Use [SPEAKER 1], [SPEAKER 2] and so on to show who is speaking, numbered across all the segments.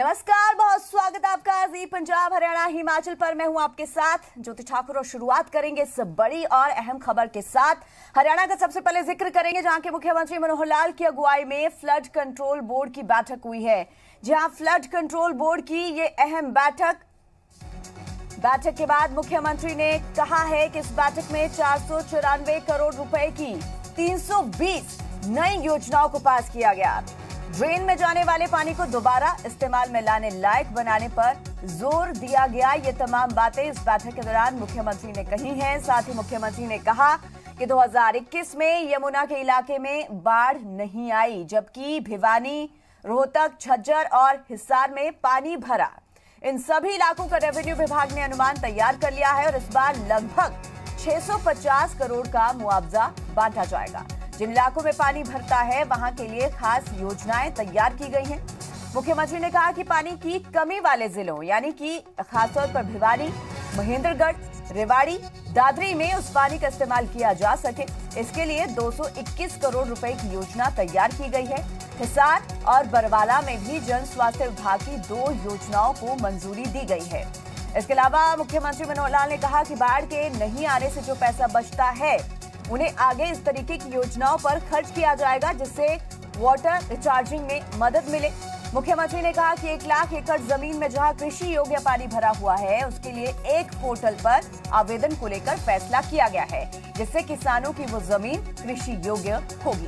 [SPEAKER 1] नमस्कार, बहुत स्वागत है आपका जी पंजाब हरियाणा हिमाचल पर। मैं हूं आपके साथ ज्योति ठाकुर और शुरुआत करेंगे इस बड़ी और अहम खबर के साथ। हरियाणा का सबसे पहले जिक्र करेंगे जहां के मुख्यमंत्री मनोहर लाल की अगुवाई में फ्लड कंट्रोल बोर्ड की बैठक हुई है। जहां फ्लड कंट्रोल बोर्ड की ये अहम बैठक के बाद मुख्यमंत्री ने कहा है कि इस बैठक में 494 करोड़ रुपए की 320 नई योजनाओं को पास किया गया। ड्रेन में जाने वाले पानी को दोबारा इस्तेमाल में लाने लायक बनाने पर जोर दिया गया। ये तमाम बातें इस बैठक के दौरान मुख्यमंत्री ने कही हैं। साथ ही मुख्यमंत्री ने कहा कि 2021 में यमुना के इलाके में बाढ़ नहीं आई, जबकि भिवानी, रोहतक, झज्जर और हिसार में पानी भरा। इन सभी इलाकों का रेवेन्यू विभाग ने अनुमान तैयार कर लिया है और इस बार लगभग 650 करोड़ का मुआवजा बांटा जाएगा। जिन इलाकों में पानी भरता है वहां के लिए खास योजनाएं तैयार की गई हैं। मुख्यमंत्री ने कहा कि पानी की कमी वाले जिलों यानी कि खासतौर पर भिवानी, महेंद्रगढ़, रेवाड़ी, दादरी में उस पानी का इस्तेमाल किया जा सके, इसके लिए 221 करोड़ रुपए की योजना तैयार की गई है। हिसार और बरवाला में भी जन स्वास्थ्य विभाग की 2 योजनाओं को मंजूरी दी गई है। इसके अलावा मुख्यमंत्री मनोहर लाल ने कहा कि बाढ़ के नहीं आने से जो पैसा बचता है उन्हें आगे इस तरीके की योजनाओं पर खर्च किया जाएगा, जिससे वाटर रिचार्जिंग में मदद मिले। मुख्यमंत्री ने कहा कि 1 लाख एकड़ जमीन में जहां कृषि योग्य पानी भरा हुआ है उसके लिए एक पोर्टल पर आवेदन को लेकर फैसला किया गया है, जिससे किसानों की वो जमीन कृषि योग्य होगी।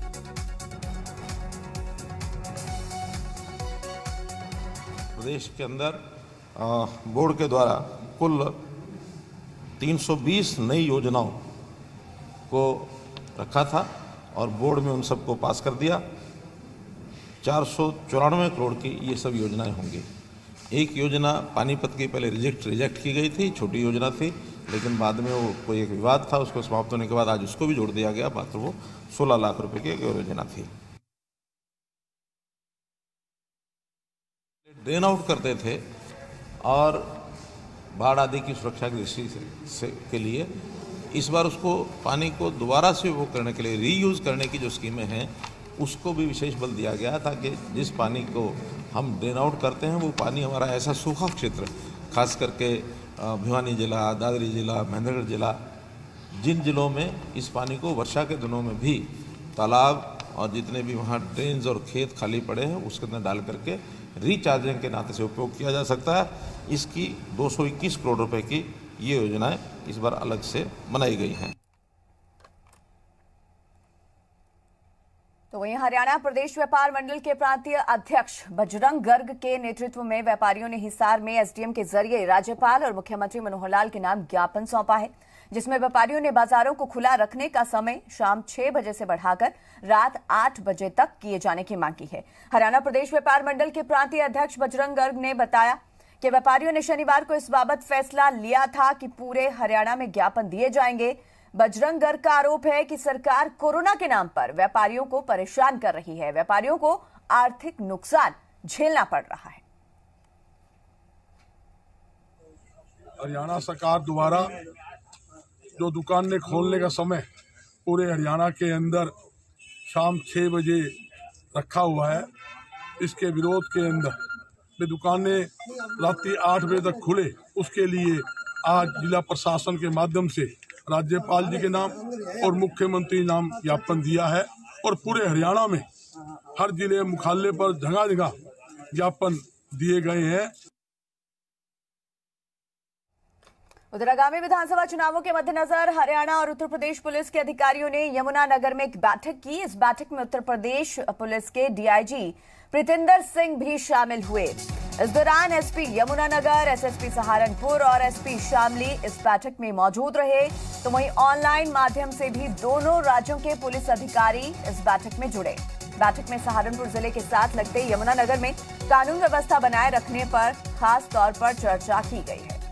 [SPEAKER 2] प्रदेश के अंदर बोर्ड के द्वारा कुल 320 नई योजनाओं को रखा था और बोर्ड में उन सबको पास कर दिया। 494 करोड़ की ये सब योजनाएं होंगी। एक योजना पानीपत की पहले रिजेक्ट की गई थी, छोटी योजना थी, लेकिन बाद में वो कोई एक विवाद था, उसको समाप्त होने के बाद आज उसको भी जोड़ दिया गया। मात्र वो 16 लाख रुपए की एक योजना थी। ड्रेन आउट करते थे और बाढ़ आदि की सुरक्षा की दृष्टि के लिए इस बार उसको पानी को दोबारा से उपयोग करने के लिए रीयूज़ करने की जो स्कीमें हैं उसको भी विशेष बल दिया गया, ताकि जिस पानी को हम ड्रेन आउट करते हैं वो पानी हमारा ऐसा सूखा क्षेत्र, खास करके भिवानी जिला, दादरी जिला, महेंद्रगढ़ जिला, जिन जिलों में इस पानी को वर्षा के दिनों में भी तालाब और जितने भी वहाँ ड्रेन्स और खेत खाली पड़े हैं उसके अंदर डाल करके रिचार्जिंग के नाते से उपयोग किया जा सकता है। इसकी 221 करोड़ रुपए की ये योजनाएं इस बार अलग से बनाई गई हैं।
[SPEAKER 1] तो वहीं हरियाणा प्रदेश व्यापार मंडल के प्रांतीय अध्यक्ष बजरंग गर्ग के नेतृत्व में व्यापारियों ने हिसार में एसडीएम के जरिए राज्यपाल और मुख्यमंत्री मनोहर लाल के नाम ज्ञापन सौंपा है, जिसमें व्यापारियों ने बाजारों को खुला रखने का समय शाम 6 बजे से बढ़ाकर रात 8 बजे तक किए जाने की मांग की है। हरियाणा प्रदेश व्यापार मंडल के प्रांतीय अध्यक्ष बजरंग गर्ग ने बताया कि व्यापारियों ने शनिवार को इस बाबत फैसला लिया था कि पूरे हरियाणा में ज्ञापन दिए जाएंगे। बजरंग गर्ग का आरोप है कि सरकार कोरोना के नाम पर व्यापारियों को परेशान कर रही है। व्यापारियों को आर्थिक नुकसान झेलना पड़ रहा है।
[SPEAKER 3] हरियाणा सरकार द्वारा जो दुकान ने खोलने का समय पूरे हरियाणा के अंदर शाम 6 बजे रखा हुआ है, इसके विरोध के अंदर वे दुकानें रात्रि 8 बजे तक खुले, उसके लिए आज जिला प्रशासन के माध्यम से राज्यपाल जी के नाम और मुख्यमंत्री नाम ज्ञापन दिया है और पूरे हरियाणा में हर जिले मुख्यालय पर जगह जगह ज्ञापन दिए गए हैं।
[SPEAKER 1] उधर आगामी विधानसभा चुनावों के मद्देनजर हरियाणा और उत्तर प्रदेश पुलिस के अधिकारियों ने यमुनानगर में एक बैठक की। इस बैठक में उत्तर प्रदेश पुलिस के डीआईजी प्रीतिंदर सिंह भी शामिल हुए। इस दौरान एसपी यमुनानगर, एसएसपी सहारनपुर और एसपी शामली इस बैठक में मौजूद रहे। तो वहीं ऑनलाइन माध्यम से भी दोनों राज्यों के पुलिस अधिकारी इस बैठक में जुड़े। बैठक में सहारनपुर जिले के साथ लगते यमुनानगर में कानून व्यवस्था बनाए रखने पर खास तौर पर चर्चा की गई है।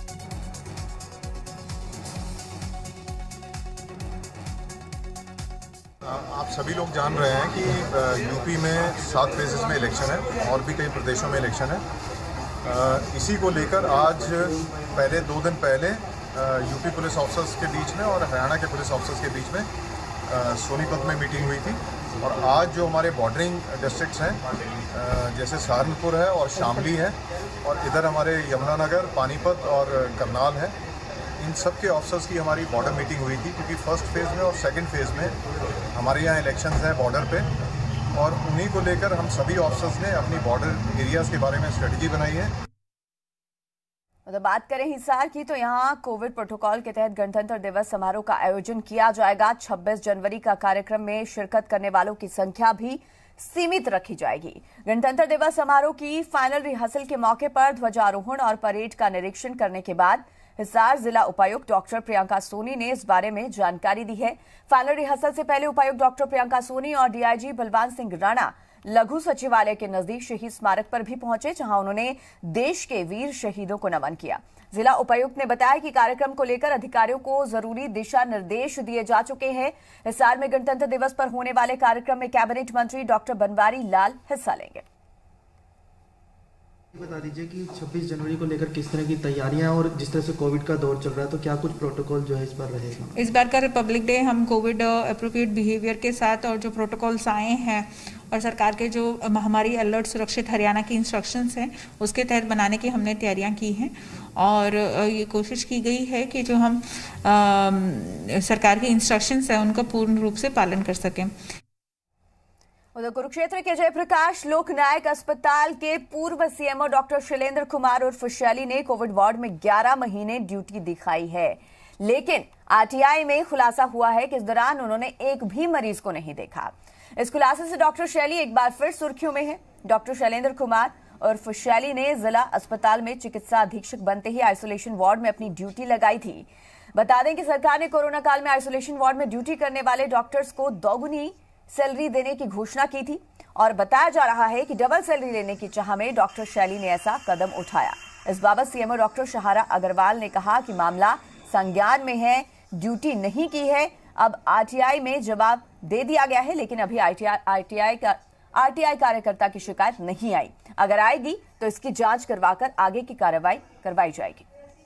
[SPEAKER 4] आप सभी लोग जान रहे हैं कि यूपी में 7 फेजेस में इलेक्शन है और भी कई प्रदेशों में इलेक्शन है। इसी को लेकर आज पहले 2 दिन पहले यूपी पुलिस ऑफिसर्स के बीच में और हरियाणा के पुलिस ऑफिसर्स के बीच में सोनीपत में मीटिंग हुई थी और आज जो हमारे बॉर्डरिंग डिस्ट्रिक्ट्स हैं जैसे सहारनपुर है और शामली है और इधर हमारे यमुनानगर, पानीपत और करनाल है, इन सब के ऑफिसर्स की हमारी बॉर्डर मीटिंग हुई थी, क्योंकि फर्स्ट फेज़ में और सेकंड फेज़ में हमारे यहाँ इलेक्शंस हैं बॉर्डर पे, और उन्हीं को लेकर हम सभी ऑफिसर्स ने अपनी बॉर्डर एरियाज़ के बारे में स्ट्रेटजी बनाई है।
[SPEAKER 1] तो बात करें हिसार की, तो यहाँ कोविड प्रोटोकॉल के तहत गणतंत्र दिवस समारोह का आयोजन किया जाएगा। 26 जनवरी का कार्यक्रम में शिरकत करने वालों की संख्या भी सीमित रखी जाएगी। गणतंत्र दिवस समारोह की फाइनल रिहर्सल के मौके पर ध्वजारोहण और परेड का निरीक्षण करने के बाद हिसार जिला उपायुक्त डॉक्टर प्रियंका सोनी ने इस बारे में जानकारी दी है। फाइनल रिहर्सल से पहले उपायुक्त डॉक्टर प्रियंका सोनी और डीआईजी बलवान सिंह राणा लघु सचिवालय के नजदीक शहीद स्मारक पर भी पहुंचे, जहां उन्होंने देश के वीर शहीदों को नमन किया। जिला उपायुक्त ने बताया कि कार्यक्रम को लेकर अधिकारियों को जरूरी दिशा निर्देश दिए जा चुके हैं। हिसार में गणतंत्र दिवस पर होने वाले कार्यक्रम में कैबिनेट मंत्री डॉक्टर बनवारी लाल हिस्सा लेंगे।
[SPEAKER 5] बता दीजिए कि 26 जनवरी को लेकर किस तरह की तैयारियां, और जिस तरह से कोविड का दौर चल रहा है तो क्या कुछ प्रोटोकॉल जो है इस बार रहेगा?
[SPEAKER 6] इस बार का रिपब्लिक डे हम कोविड अप्रोप्रिएट बिहेवियर के साथ और जो प्रोटोकॉल्स आए हैं और सरकार के जो हमारी अलर्ट सुरक्षित हरियाणा की इंस्ट्रक्शंस हैं उसके तहत बनाने की हमने तैयारियां की हैं, और ये कोशिश की गई है कि जो हम सरकार की इंस्ट्रक्शंस हैं उनका पूर्ण रूप से पालन कर सकें।
[SPEAKER 1] उधर कुरुक्षेत्र के जयप्रकाश लोकनायक अस्पताल के पूर्व सीएमओ डॉक्टर शैलेंद्र कुमार उर्फ शैली ने कोविड वार्ड में 11 महीने ड्यूटी दिखाई है, लेकिन आरटीआई में खुलासा हुआ है कि इस दौरान उन्होंने एक भी मरीज को नहीं देखा। इस खुलासे से डॉक्टर शैली एक बार फिर सुर्खियों में है। डॉक्टर शैलेंद्र कुमार उर्फ शैली ने जिला अस्पताल में चिकित्सा अधीक्षक बनते ही आइसोलेशन वार्ड में अपनी ड्यूटी लगाई थी। बता दें कि सरकार ने कोरोना काल में आइसोलेशन वार्ड में ड्यूटी करने वाले डॉक्टर्स को दोगुनी सैलरी देने की घोषणा की थी, और बताया जा रहा है कि डबल सैलरी लेने की चाह में डॉक्टर शैली ने ऐसा कदम उठाया। इस बाबत सीएमओ डॉक्टर शहारा अग्रवाल ने कहा कि मामला संज्ञान में है, ड्यूटी नहीं की है। अब आरटीआई में जवाब दे दिया गया है, लेकिन अभी आरटीआई कार्यकर्ता की शिकायत नहीं आई। अगर आएगी तो इसकी जांच करवाकर आगे की कार्रवाई करवाई जाएगी।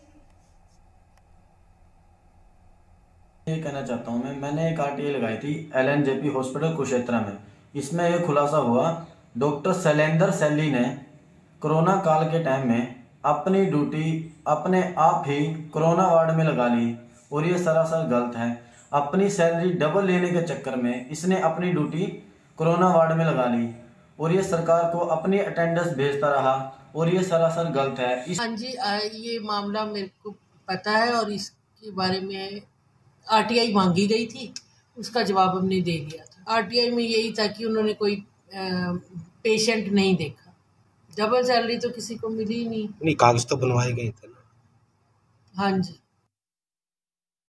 [SPEAKER 7] ये कहना चाहता हूँ मैंने एक आरटीआई लगाई थी LNJP हॉस्पिटल कुरुक्षेत्र में। इसमें यह खुलासा हुआ डॉक्टर शैलेंद्र शैली ने कोरोना काल के टाइम में अपनी ड्यूटी अपने आप ही कोरोना वार्ड में लगा ली, और ये सरासर गलत है। अपनी सैलरी डबल लेने के चक्कर में इसने अपनी ड्यूटी कोरोना वार्ड में लगा ली, और ये सरकार को अपनी अटेंडेंस भेजता रहा, और ये सरासर गलत है।
[SPEAKER 8] हाँ जी, ये मामला मेरे को पता है, और इसके बारे में आरटीआई मांगी गई थी, उसका जवाब हमने दे दिया था। आरटीआई में यही था कि उन्होंने कोई पेशेंट नहीं देखा। डबल सैलरी तो किसी को मिली ही नहीं।
[SPEAKER 9] कागज तो बनवाए गए थे ना?
[SPEAKER 8] हाँ जी।